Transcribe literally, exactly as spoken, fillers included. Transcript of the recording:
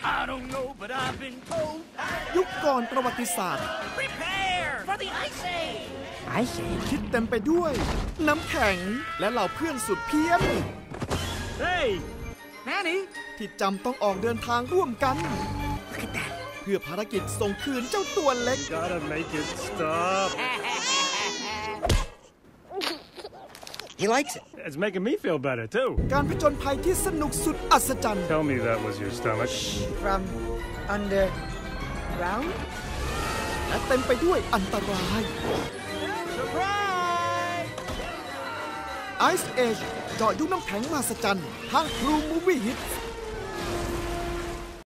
ยุคก่อนประวัติศาสตร์ที่เต็มไปด้วยน้ำแข็งและเหล่าเพื่อนสุดเพี้ยนที่จำต้องออกเดินทางร่วมกันเพื่อภารกิจส่งคืนเจ้าตัวเล็ก He likes it. It's making me feel better too. การผจญภัยที่สนุกสุดอัศจรรย์ Tell me that was your stomach. From underground? และเต็มไปด้วยอันตราย Surprise! Ice Age เจาะยุคน้ำแข็งมหัศจรรย์ทาง True Movie Hits